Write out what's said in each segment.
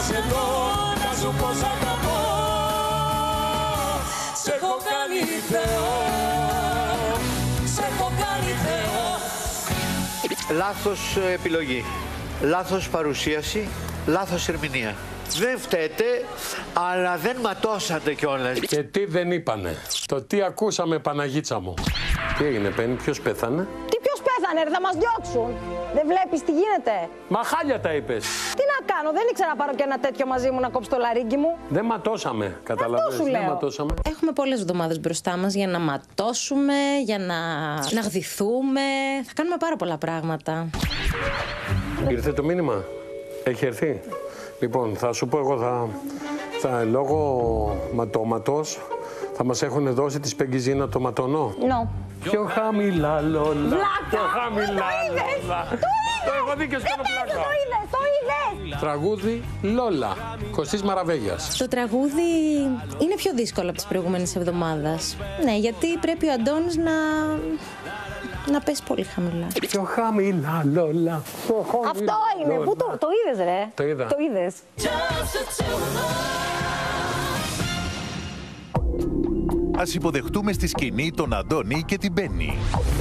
είσαι εδώ να σου πω σ' αγαπώ. Σ' έχω κάνει Θεό, σ' έχω κάνει Θεό. Λάθος επιλογή, λάθος παρουσίαση, λάθος ερμηνεία. Δεν φταίτε, αλλά δεν ματώσατε κιόλας. Και τι δεν είπανε. Το τι ακούσαμε, Παναγίτσα μου. Τι έγινε, Πέννη, ποιος πέθανε? Τι ποιος πέθανε, ρε, θα μας διώξουν. Δεν βλέπεις τι γίνεται. Μα χάλια τα είπες. Τι να κάνω, δεν ήξερα να πάρω και ένα τέτοιο μαζί μου να κόψω το λαρύγκι μου. Δεν ματώσαμε, καταλαβαίνεις. Αυτό σου λέω. Δεν ματώσαμε. Έχουμε πολλές εβδομάδες μπροστά μας για να ματώσουμε, για να γδυθούμε. Θα κάνουμε πάρα πολλά πράγματα. Ήρθε το μήνυμα. Έχει έρθει. Λοιπόν, θα σου πω εγώ, λόγω ματώματος θα μας έχουν δώσει τη σπεγγιζίνα το ματωνό. No. Πιο χαμηλά, Λόλα. Βλάκα! Πιο χαμηλά, Λόλα. Το έχω δει και σκάνω πλάκα. Το είδες. Τραγούδι Λόλα, Κωστής Μαραβέγιας. Το τραγούδι είναι πιο δύσκολο από τις προηγούμενες εβδομάδες. Ναι, γιατί πρέπει ο Αντώνης να πέσει πολύ χαμηλά. Πιο χαμηλά, Λόλα. Αυτό είναι. Πού το είδες, ρε? Το είδα. Το είδες. Ας υποδεχτούμε στη σκηνή τον Αντώνη και την Πέννη.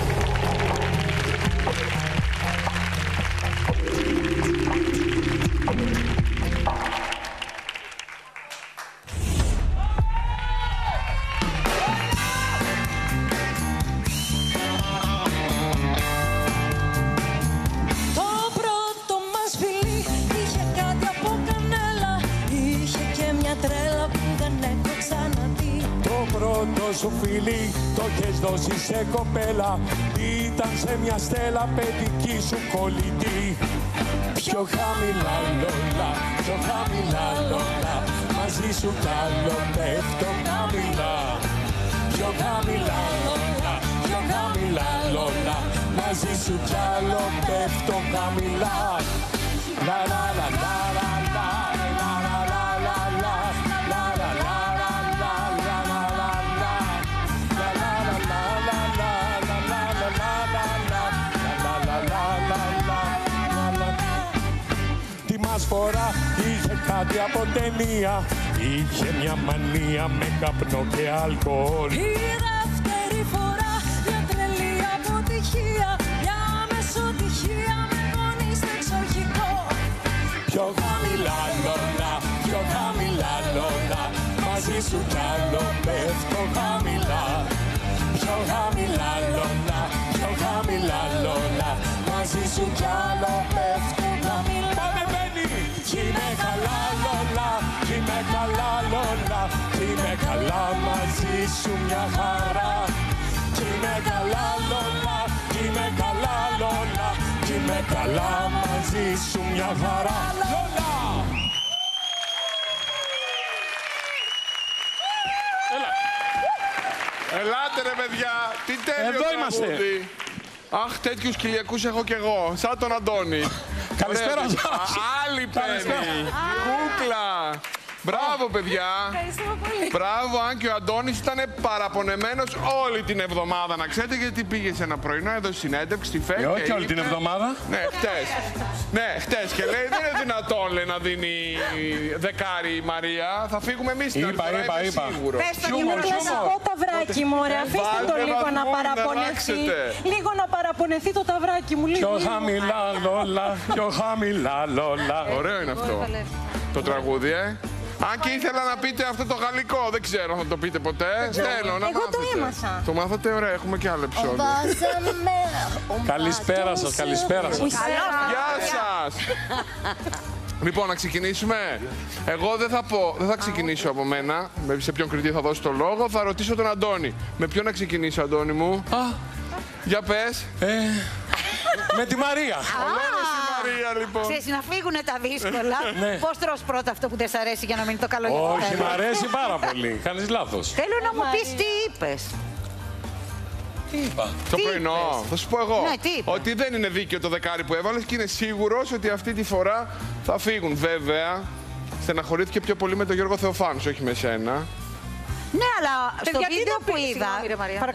Σου φίλη, το έχεις δώσει σε κοπέλα. Ήταν σε μια στέλα παιδική σου κολλητή. Πιο χαμηλά, Λόλα, πιο χαμηλά, Λόλα. Μαζί σου κι άλλο πέφτω χαμηλά. Πιο χαμηλά, Λόλα, πιο χαμηλά, Λόλα. Μαζί σου κι άλλο πέφτω χαμηλά. Λα λα λα λα λα λα. Φορά είχε κάτι από ταινία. Είχε μια μανία με καπνό και αλκοόλ. Η δεύτερη φορά μια τρελή αποτυχία. Μια μεσοτυχία με γονείς στο εξοχικό. Πιο χαμηλά, Λόλα, πιο χαμηλά, Λόλα. Μαζί σου κι άλλο πέφτω χαμηλά. Πιο χαμηλά, Λόλα, πιο χαμηλά, Λόλα. Μαζί σου κι άλλο πέφτω χαμηλά. Κι είμαι καλά, Λόλα, κι είμαι καλά, Λόλα. Κι είμαι καλά μαζί σου μια χαρά. Κι είμαι καλά, Λόλα, κι είμαι καλά, Λόλα. Κι είμαι καλά μαζί σου μια χαρά. Λόλα! Ελάτε ρε παιδιά, τι τέλειο εδώ τραγούδι. είμαστε. Αχ, τέτοιους Κυριακούς έχω κι εγώ, σαν τον Αντώνη. Καλησπέρα σας. Άλλη Πέννη, κούκλα. Μπράβο, παιδιά. Ευχαριστούμε πολύ. Μπράβο, αν και ο Αντώνης ήταν παραπονεμένος όλη την εβδομάδα. Να ξέρετε γιατί πήγε σε ένα πρωινό, έδωσε συνέντευξη στη ΦΕΚ. Όχι όλη την εβδομάδα. Ναι, χτες. Ναι, χτες. Και λέει, δεν είναι δυνατόν, λέει, να δίνει δεκάρι η Μαρία. Θα φύγουμε εμείς την άλλη φορά, είμαι σίγουρος. Πες το και να σου πω ταυράκι μου, ρε. Αφήστε το λίγο να παραπονεθεί. Λίγο να παραπονεθεί το ταυράκι μου. Πιο χαμηλά, Λόλα, πιο χαμηλά, Λόλα. Ωραίο είναι αυτό. Το τραγούδι, Αν και ήθελα να πείτε αυτό το γαλλικό, δεν ξέρω αν θα το πείτε ποτέ. Θέλω να Εγώ μάθετε. το έμαθα. Το μάθατε, ωραία, έχουμε και άλλο επεισόδιο. Καλησπέρα σας, καλησπέρα σας. Γεια σας! Λοιπόν, να ξεκινήσουμε. Εγώ δεν θα ξεκινήσω από μένα. Σε ποιον κριτή θα δώσω το λόγο. Θα ρωτήσω τον Αντώνη. Με ποιον να ξεκινήσω, Αντώνη μου? Για πες. Με τη Μαρία. Ολόκληρη στη Μαρία, λοιπόν. Ξέρεις, να φύγουν τα δύσκολα. Πώς τρως πρώτα αυτό που δεν σ' αρέσει για να μείνει το καλό για το Όχι, τέλος. μ' αρέσει πάρα πολύ. Κάνεις λάθος. Θέλω να μου πεις τι είπες. Τι είπα? Το πρωινό. Θα σου πω εγώ. Ναι, τι είπα? Ότι δεν είναι δίκαιο το δεκάρι που έβαλες και είναι σίγουρος ότι αυτή τη φορά θα φύγουν. Βέβαια, στεναχωρήθηκε πιο πολύ με τον Γιώργο Θεοφάνους, όχι με σένα. Ναι, αλλά στο Γιατί βίντεο το που πεις, είδα. συγγνώμη, ρε Μαρία. Παρακαλώ.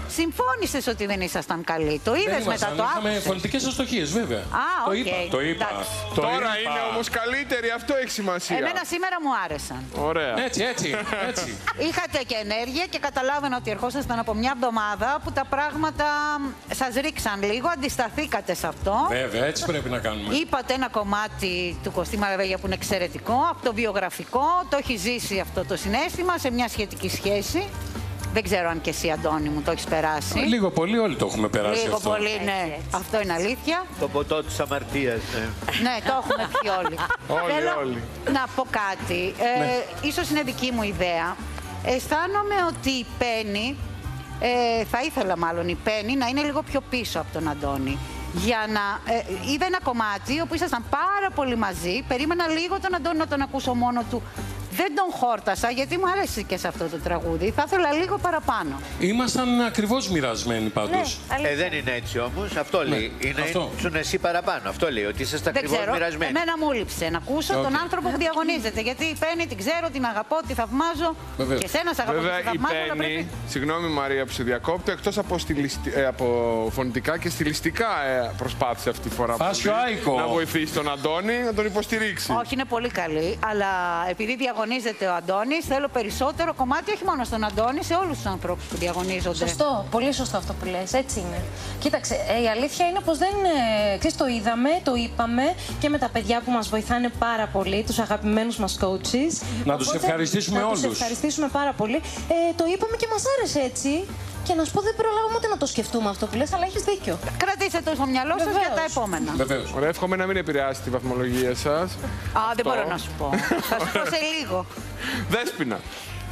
Συμφώνησες ότι δεν ήσασταν καλοί. Το είδες μετά, το άκουσες. Είχαμε φωνητικές αστοχίες, βέβαια. Το είπα. Τώρα είναι όμως καλύτεροι, αυτό έχει σημασία. Εμένα σήμερα μου άρεσαν. Ωραία. Έτσι. Είχατε και ενέργεια και καταλάβαινα ότι ερχόσασταν από μια εβδομάδα που τα πράγματα σας ρίξαν λίγο, αντισταθήκατε σε αυτό. Βέβαια, έτσι πρέπει να κάνουμε. Είπατε ένα κομμάτι του Κωστή Μαραβέλια που είναι εξαιρετικό, αυτοβιογραφικό, το έχει ζήσει αυτό το συναίσθημα σε μια σχετική σχέση. Δεν ξέρω αν και εσύ, Αντώνη μου, το έχεις περάσει. Λίγο πολύ όλοι το έχουμε περάσει Λίγο αυτό. πολύ, ναι. Αυτό είναι αλήθεια. Το ποτό της αμαρτίας, ναι. Ναι, το έχουμε πει όλοι. Όλοι. Να πω κάτι. Ίσως είναι δική μου ιδέα. Αισθάνομαι ότι η Πέννη, θα ήθελα μάλλον η Πέννη να είναι λίγο πιο πίσω από τον Αντώνη. Για να είδα ένα κομμάτι όπου ήσασταν πάρα πολύ μαζί. Περίμενα λίγο τον Αντώνη να τον ακούσω μόνο του. Δεν τον χόρτασα γιατί μου άρεσε και σε αυτό το τραγούδι. Θα ήθελα λίγο παραπάνω. Ήμασταν ακριβώς μοιρασμένοι πάντως. Ναι, δεν είναι έτσι όμως. Αυτό λέει. Ήσουν εσύ παραπάνω. Αυτό λέει. Ότι είσαστε ακριβώς μοιρασμένοι. Εμένα μου λείψε να ακούσω τον άνθρωπο που διαγωνίζεται. Γιατί η Πέννη την ξέρω, την αγαπώ, τη θαυμάζω. Και εσένα αγαπώ, Βέβαια, τη θαυμάζω. η Πέννη, συγγνώμη Μαρία που σε διακόπτω, εκτός από φωνητικά και στιλιστικά προσπάθησε αυτή τη φορά να βοηθήσει τον Αντώνη, να τον υποστηρίξει. Όχι, είναι πολύ καλή, αλλά επειδή διαγωνίζεται ο Αντώνης, θέλω περισσότερο κομμάτι, όχι μόνο στον Αντώνη, σε όλους τους ανθρώπους που διαγωνίζονται. Σωστό, πολύ σωστό αυτό που λες, έτσι είναι. Κοίταξε, η αλήθεια είναι πως δεν, ξέρεις, το είδαμε, το είπαμε και με τα παιδιά που μας βοηθάνε πάρα πολύ, τους αγαπημένους μας coaches. Να τους ευχαριστήσουμε όλους. Να τους ευχαριστήσουμε πάρα πολύ. Το είπαμε και μας άρεσε έτσι. Και να σου πω, δεν προλάβαμε ούτε να το σκεφτούμε αυτό που λες, αλλά έχεις δίκιο. Κρατήστε το στο μυαλό σας για τα επόμενα. Βεβαίως. Ωραία, εύχομαι να μην επηρεάσει τη βαθμολογία σας. Δεν μπορώ να σου πω. Θα σου πω σε λίγο. Δέσποινα.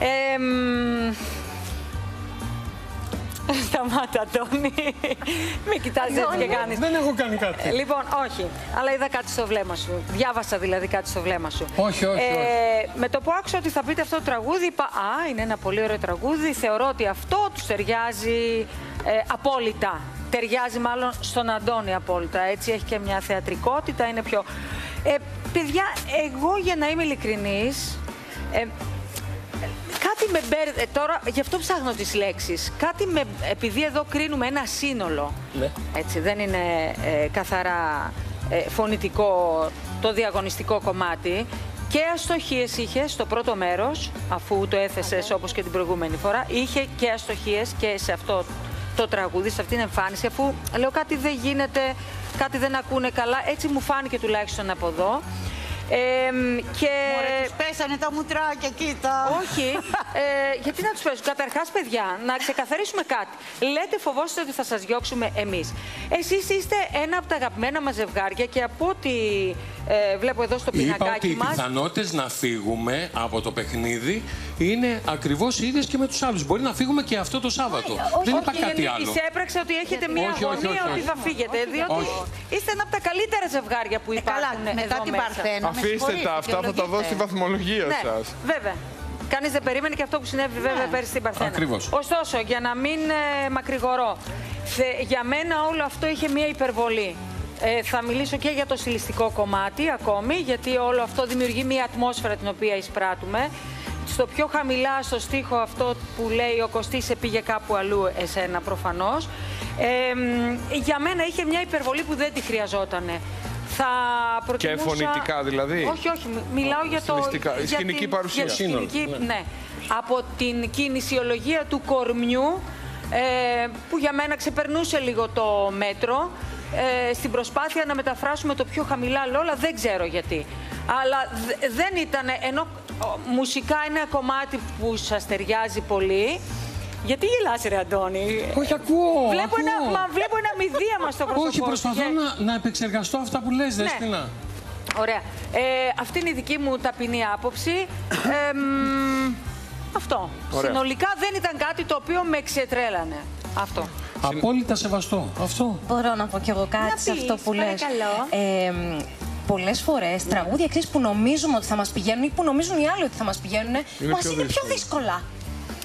Σταμάτα, Αντώνη. Μην κοιτάζεις έτσι και κάνεις. Δεν έχω κάνει κάτι. Λοιπόν, όχι. Αλλά είδα κάτι στο βλέμμα σου. Διάβασα δηλαδή κάτι στο βλέμμα σου. Όχι. Με το που άκουσα ότι θα πείτε αυτό το τραγούδι, είπα είναι ένα πολύ ωραίο τραγούδι. Θεωρώ ότι αυτό τους ταιριάζει απόλυτα. Ταιριάζει μάλλον στον Αντώνη απόλυτα. Έτσι έχει και μια θεατρικότητα, είναι πιο... παιδιά, εγώ για να είμαι ειλικρινής... Κάτι με μπέρδε. Τώρα, γι' αυτό ψάχνω τις λέξεις. Επειδή εδώ κρίνουμε ένα σύνολο. Ναι. Έτσι, δεν είναι καθαρά φωνητικό το διαγωνιστικό κομμάτι. Και αστοχίες είχε στο πρώτο μέρος, αφού το έθεσες όπως και την προηγούμενη φορά. Είχε και αστοχίες και σε αυτό το τραγούδι, σε αυτήν την εμφάνιση. Αφού λέω κάτι δεν γίνεται, κάτι δεν ακούνε καλά. Έτσι μου φάνηκε τουλάχιστον από εδώ. Μωρέ, τους πέσανε τα μουτράκια, κοίτα. Όχι, γιατί να τους πέσουν. Καταρχάς, παιδιά, να ξεκαθαρίσουμε κάτι. Λέτε φοβόσαστε ότι θα σας διώξουμε εμείς. Εσείς είστε ένα από τα αγαπημένα μας ζευγάρια και από ό,τι βλέπω εδώ στο πινακάκι μας... Είπα ότι οι πιθανότητες να φύγουμε από το παιχνίδι είναι ακριβώς οι ίδιες και με τους άλλους. Μπορεί να φύγουμε και αυτό το Σάββατο. Δεν είπα κάτι άλλο. Εισέπραξε ότι έχετε μία αγωνία ότι θα φύγετε. Διότι είστε ένα από τα καλύτερα ζευγάρια που υπάρχουν μετά την Παρθένα. Αφήστε τα αυτά, θα τα δω στη βαθμολογία σας. Βέβαια. Κανείς δεν περίμενε και αυτό που συνέβη βέβαια πέρυσι στην Παρθένα. Ακριβώς. Ωστόσο, για να μην μακρηγορώ, για μένα όλο αυτό είχε μία υπερβολή. Θα μιλήσω και για το στιλιστικό κομμάτι ακόμη, γιατί όλο αυτό δημιουργεί μία ατμόσφαιρα την οποία εισπράττουμε. Στο πιο χαμηλά, στο στίχο αυτό που λέει ο Κωστής σε πήγε κάπου αλλού εσένα προφανώς. Για μένα είχε μια υπερβολή που δεν τη χρειαζότανε. Θα προτιμούσα... Και φωνητικά δηλαδή. Όχι, μιλάω για το... σκηνική παρουσία. Για σκηνική, ναι. Από την κινησιολογία του κορμιού, που για μένα ξεπερνούσε λίγο το μέτρο, στην προσπάθεια να μεταφράσουμε το πιο χαμηλά λόλα, δεν ξέρω γιατί. Αλλά δεν ήταν, ενώ μουσικά είναι ένα κομμάτι που σας ταιριάζει πολύ. Γιατί γελάς ρε Αντώνη? Όχι, ακούω. Βλέπω ένα μηδίαμα στο πρόσωπό. Όχι, προσπαθώ να επεξεργαστώ αυτά που λες, Δέσποινα. Ναι. Ωραία. Αυτή είναι η δική μου ταπεινή άποψη. Αυτό. Ωραία. Συνολικά δεν ήταν κάτι το οποίο με ξετρέλανε. Αυτό. Απόλυτα σεβαστό. Αυτό. Μπορώ να πω κι εγώ κάτι σε αυτό που λες. Πολλές φορές τραγούδια που νομίζουμε ότι θα μας πηγαίνουν ή που νομίζουν οι άλλοι ότι θα μας πηγαίνουν, μας είναι πιο δύσκολα.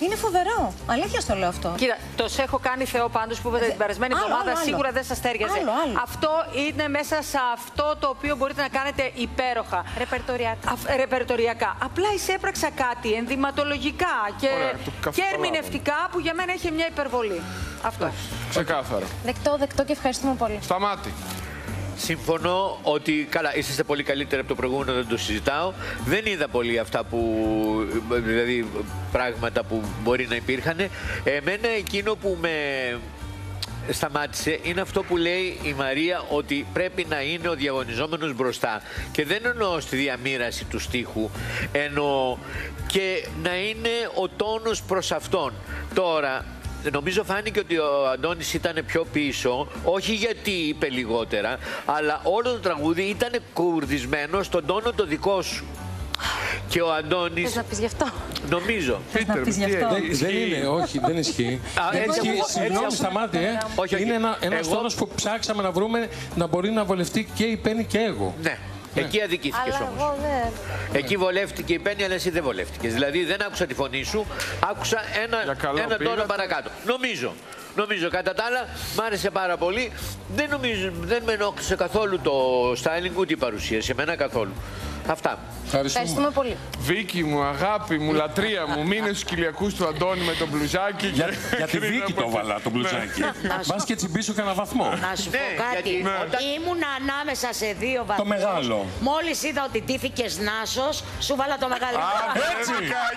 Είναι φοβερό. Αλήθεια στο λέω αυτό. Κοίτα, το σε έχω κάνει Θεό πάντως που είπατε την περασμένη εβδομάδα, σίγουρα δεν σας τέριαζε. Αυτό είναι μέσα σε αυτό το οποίο μπορείτε να κάνετε υπέροχα. Ρεπερτοριακά. Απλά εισέπραξα κάτι ενδυματολογικά και ερμηνευτικά που για μένα έχει μια υπερβολή. Αυτό. Ξεκάθαρα. Δεκτό και ευχαριστούμε πολύ. Σταμάτη. Συμφωνώ ότι καλά, είσαστε πολύ καλύτεροι από το προηγούμενο, δεν το συζητάω. Δεν είδα πολύ αυτά δηλαδή πράγματα που μπορεί να υπήρχαν. Εμένα εκείνο που με σταμάτησε είναι αυτό που λέει η Μαρία, ότι πρέπει να είναι ο διαγωνιζόμενος μπροστά. Και δεν εννοώ στη διαμοίραση του στίχου, εννοώ και να είναι ο τόνος προς αυτόν. Τώρα, νομίζω φάνηκε ότι ο Αντώνης ήταν πιο πίσω, όχι γιατί είπε λιγότερα, αλλά όλο το τραγούδι ήταν κουρδισμένο στον τόνο το δικό σου. Και ο Αντώνης... Θες να πεις γι' αυτό? Νομίζω. Να πεις γι' αυτό? Δεν είναι, όχι, δεν ισχύει. Συγγνώμη, Σταμάτη, είναι ένας τόνος που ψάξαμε να βρούμε να μπορεί να βολευτεί και η Πέννη και εγώ. Ναι. Εκεί αδικήθηκες όμως. Εκεί βολεύτηκε η Πέννη, αλλά εσύ δεν βολεύτηκες. Δηλαδή δεν άκουσα τη φωνή σου, άκουσα ένα τόνο παρακάτω. Νομίζω. Κατά τα άλλα, μ' άρεσε πάρα πολύ. Δεν με ενόχλησε καθόλου το styling ούτε η παρουσίαση. Εμένα καθόλου. Αυτά. Ευχαριστούμε πολύ. Βίκη μου, αγάπη μου, λατρεία μου, μείνε στους κοιλιακούς του Αντώνη με το μπλουζάκι. Για τη Βίκη το βάλα το μπλουζάκι. Μπας και τσιμπήσω κανένα βαθμό. Να σου πω κάτι. Ήμουν ανάμεσα σε δύο βαθμούς. Το μεγάλο. Μόλις είδα ότι τύφηκες Νάσος, σου βάλα το μεγάλο. Έτσι.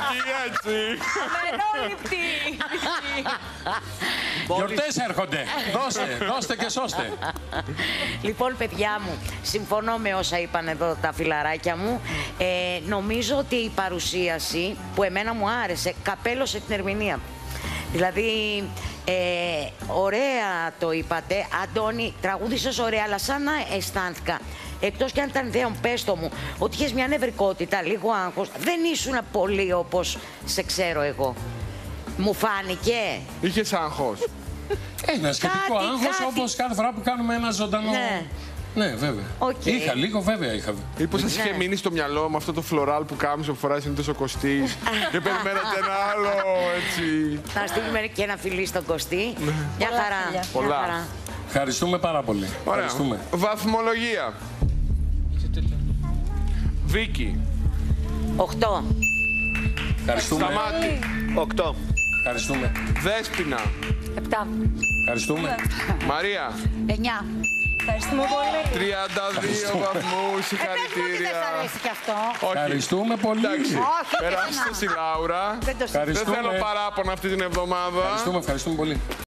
Αμενόληπτη. Γιορτές έρχονται. Δώστε και σώστε. Λοιπόν, παιδιά μου, συμφωνώ με όσα είπαν εδώ τα φιλαράκια μου. Νομίζω ότι η παρουσίαση που εμένα μου άρεσε καπέλωσε την ερμηνεία. Δηλαδή, ωραία το είπατε. Αντώνη, τραγούδισες ωραία, αλλά σαν να αισθάνθηκα, εκτός κι αν ήταν δέον, πες το μου, ότι είχες μια νευρικότητα, λίγο άγχος. Δεν ήσουν πολύ όπως σε ξέρω εγώ. Μου φάνηκε. Είχες άγχος. Ένα σχετικό άγχος, όπως κάθε φορά που κάνουμε ένα ζωντανό... Ναι, βέβαια. Είχα λίγο, βέβαια είχα. Μήπως σας είχε μείνει στο μυαλό με αυτό το φλωράλ που κάμισε που φοράει συνήθως ο Κωστής και περιμένατε ένα άλλο, έτσι. Να στείλουμε και ένα φιλί στον Κωστή. Μια χαρά. Πολλά. Ευχαριστούμε πάρα πολύ. Ωραία. Βαθμολογία. Βίκη. 8. Ευχαριστούμε. Σταμάτη. 8. Ευχαριστούμε. Δέσποινα. 7. Ευχαριστούμε. Μαρία. 9. Ευχαριστούμε πολύ. 32 βαθμούς, συγχαρητήρια. Δεν σας αρέσει κι αυτό. Ευχαριστούμε πολύ. Περάστε στη Λάουρα. Δεν θέλω παράπονα αυτή την εβδομάδα. Ευχαριστούμε πολύ.